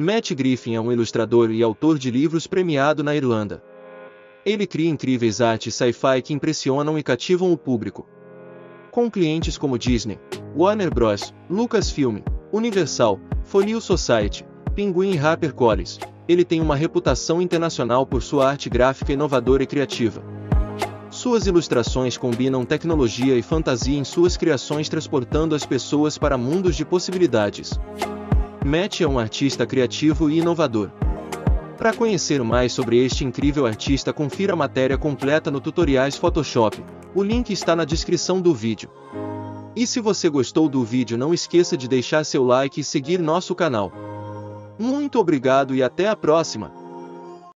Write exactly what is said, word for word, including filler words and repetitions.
Matt Griffin é um ilustrador e autor de livros premiado na Irlanda. Ele cria incríveis artes sci-fi que impressionam e cativam o público. Com clientes como Disney, Warner Bros., Lucasfilm, Universal, Folio Society, Penguin e HarperCollins, ele tem uma reputação internacional por sua arte gráfica inovadora e criativa. Suas ilustrações combinam tecnologia e fantasia em suas criações, transportando as pessoas para mundos de possibilidades. Matt é um artista criativo e inovador. Para conhecer mais sobre este incrível artista, confira a matéria completa no Tutoriais Photoshop. O link está na descrição do vídeo. E se você gostou do vídeo, não esqueça de deixar seu like e seguir nosso canal. Muito obrigado e até a próxima!